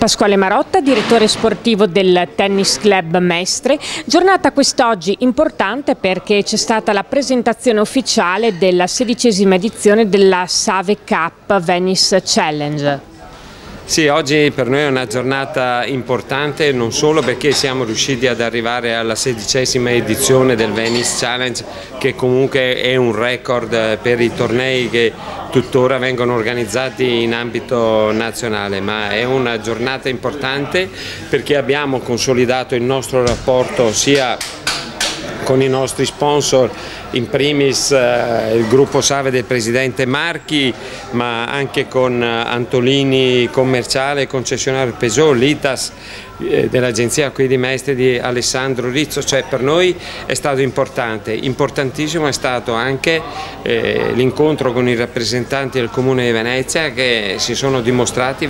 Pasquale Marotta, direttore sportivo del Tennis Club Mestre. Giornata quest'oggi importante perché c'è stata la presentazione ufficiale della 16ª edizione della Save Cup Venice Challenge. Sì, oggi per noi è una giornata importante non solo perché siamo riusciti ad arrivare alla 16ª edizione del Venice Challenge, che comunque è un record per i tornei che tuttora vengono organizzati in ambito nazionale, ma è una giornata importante perché abbiamo consolidato il nostro rapporto sia con i nostri sponsor, in primis il gruppo Save del presidente Marchi, ma anche con Antolini Commerciale, concessionario Peugeot, l'ITAS dell'agenzia Acquisti Mestre di Alessandro Rizzo. Cioè, per noi è stato importante. Importantissimo è stato anche l'incontro con i rappresentanti del Comune di Venezia, che si sono dimostrati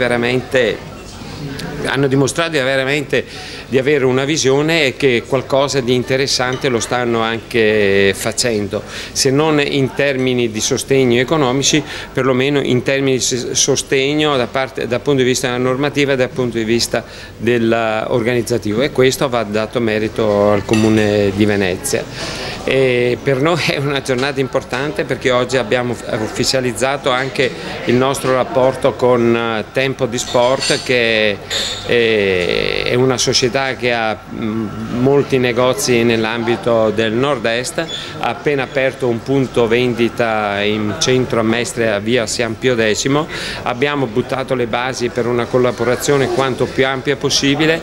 hanno dimostrato di avere una visione e che qualcosa di interessante lo stanno anche facendo, se non in termini di sostegno economici, perlomeno in termini di sostegno dal punto di vista della normativa e dal punto di vista organizzativo, e questo va dato merito al Comune di Venezia. E per noi è una giornata importante perché oggi abbiamo ufficializzato anche il nostro rapporto con Tempo di Sport, che è una società che ha molti negozi nell'ambito del nord-est, ha appena aperto un punto vendita in centro a Mestre, a via San Pio X. Abbiamo buttato le basi per una collaborazione quanto più ampia possibile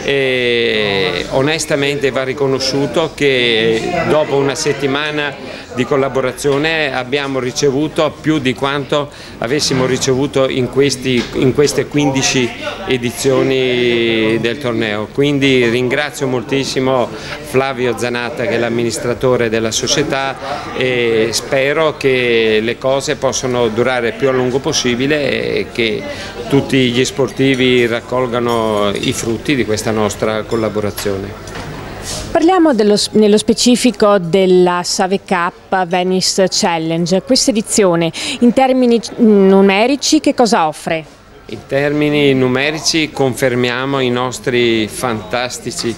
e onestamente va riconosciuto che dopo una settimana di collaborazione abbiamo ricevuto più di quanto avessimo ricevuto in queste 15 edizioni del torneo. Quindi ringrazio moltissimo Flavio Zanatta, che è l'amministratore della società, e spero che le cose possano durare più a lungo possibile e che tutti gli sportivi raccolgano i frutti di questa nostra collaborazione. Parliamo nello specifico della Save Cup Venice Challenge. Questa edizione in termini numerici che cosa offre? In termini numerici confermiamo i nostri fantastici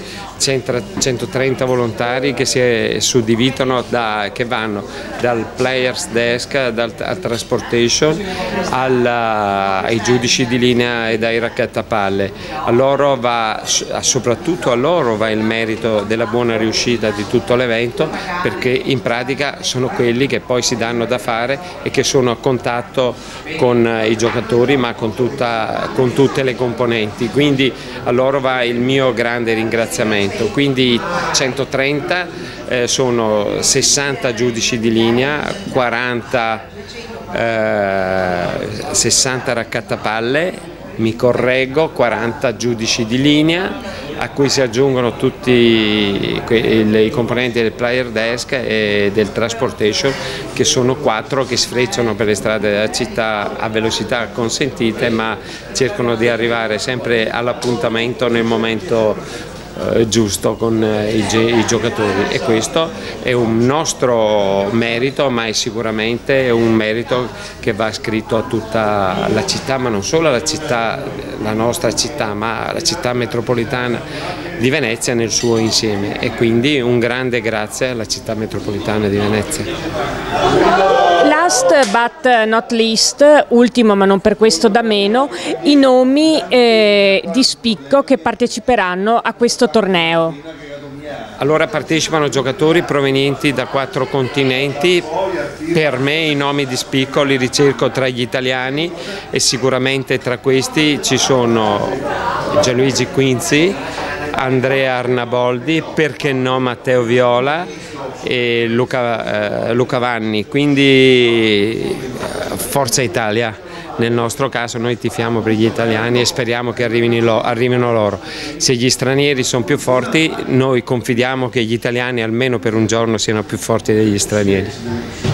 130 volontari che si suddividono, che vanno dal Players Desk, al Transportation, ai giudici di linea e ai raccattapalle. Soprattutto a loro va il merito della buona riuscita di tutto l'evento, perché in pratica sono quelli che poi si danno da fare e che sono a contatto con i giocatori, ma con tutte le componenti, quindi a loro va il mio grande ringraziamento. Quindi 130 sono 60 giudici di linea, 60 raccattapalle, mi correggo, 40 giudici di linea, a cui si aggiungono tutti i componenti del Player Desk e del Transportation, che sono 4 che sfrecciano per le strade della città a velocità consentite, ma cercano di arrivare sempre all'appuntamento nel momento giusto con i giocatori, e questo è un nostro merito, ma è sicuramente un merito che va scritto a tutta la città, ma non solo la nostra città, ma la città metropolitana di Venezia nel suo insieme, e quindi un grande grazie alla città metropolitana di Venezia. Last but not least, ultimo ma non per questo da meno, i nomi di spicco che parteciperanno a questo torneo. Allora, partecipano giocatori provenienti da 4 continenti. Per me i nomi di spicco li ricerco tra gli italiani, e sicuramente tra questi ci sono Gianluigi Quinzi, Andrea Arnaboldi, perché no Matteo Viola e Luca Vanni. Quindi Forza Italia. Nel nostro caso noi tifiamo per gli italiani e speriamo che arrivino loro. Se gli stranieri sono più forti, noi confidiamo che gli italiani almeno per un giorno siano più forti degli stranieri.